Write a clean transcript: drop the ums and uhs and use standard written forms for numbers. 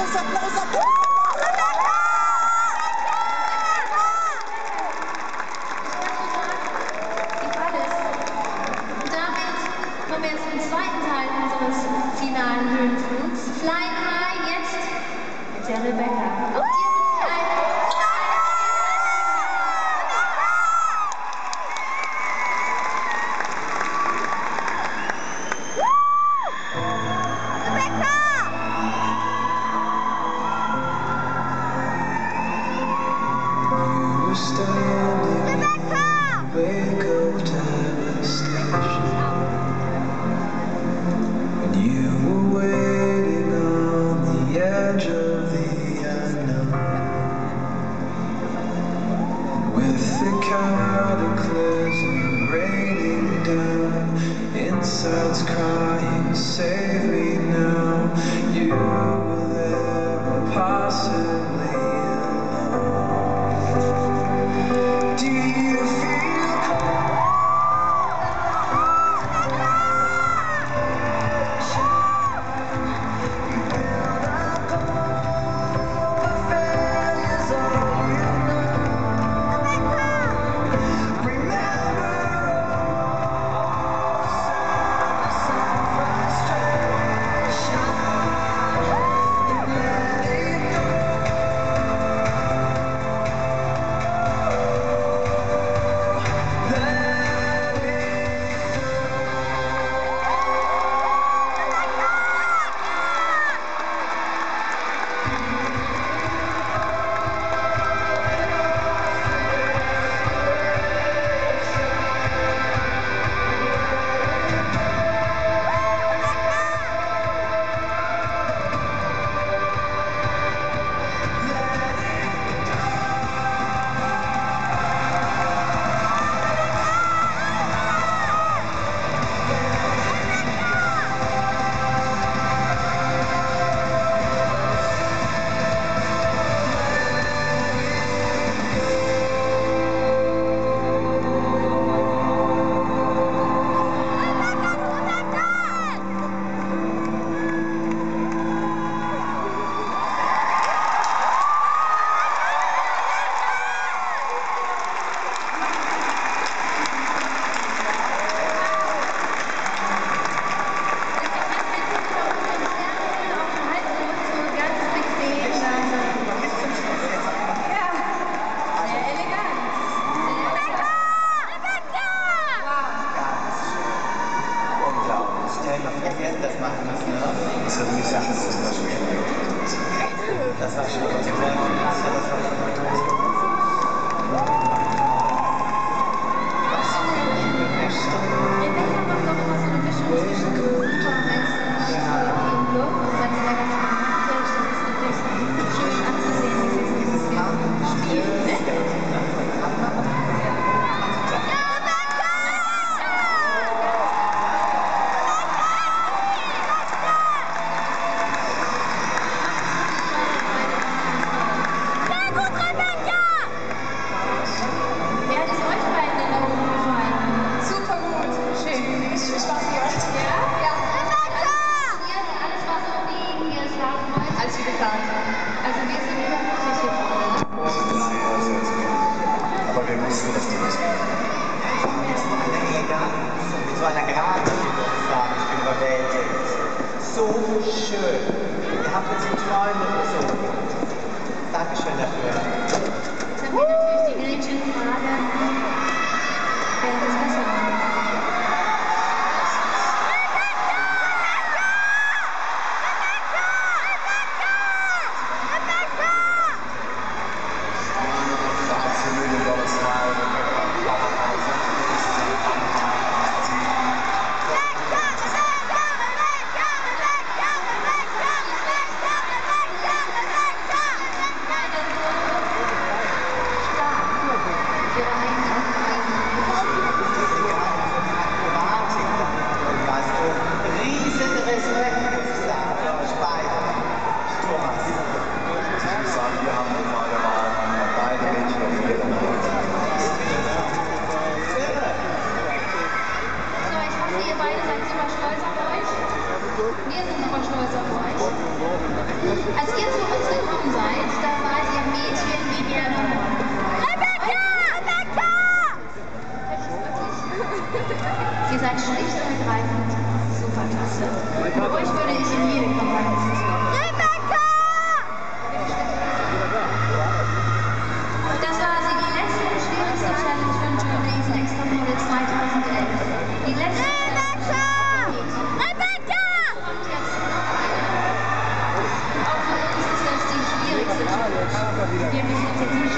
Kommen wir jetzt zum zweiten Teil unseres finalen Höhenflugs. Flying High jetzt mit der Rebecca. Und inside's crying, save me now. You will live possibly alone. Do you feel cold? You build up hope, but failure's all you know. Remember das machen müssen, ne? Das ist nicht Sache, das ist schwer. Das war schon das war Rebecca macht auch immer so eine Mischung zwischen und Look und dann ist er ganz dramatisch. Das ist wirklich schön anzusehen, dieses Spiel. Also wir sind überglücklich hier vorne. Aber wir mussten das nicht spielen. Mit so einer Geraden sagen, ich bin überwältigt. So schön. Ihr habt uns die Träume gezogen. Dankeschön dafür. Jetzt haben wir natürlich die Gretchen-Frage. Wer hat es besser gemacht? Als ihr zu uns gekommen seid, da wart ihr Mädchen wie Jana. Rebecca! Rebecca! Ihr seid schlicht und ergreifend super klasse. Für euch würde ich in jede Kampagne sitzen. Rebecca! Das war also die letzte und schwierigste Challenge von Germany's Next Topmodel 2011. Die letzte Rebecca! Rebecca! kommt jetzt noch eine. Auch für uns ist das die schwierigste Challenge. Wir müssen uns jetzt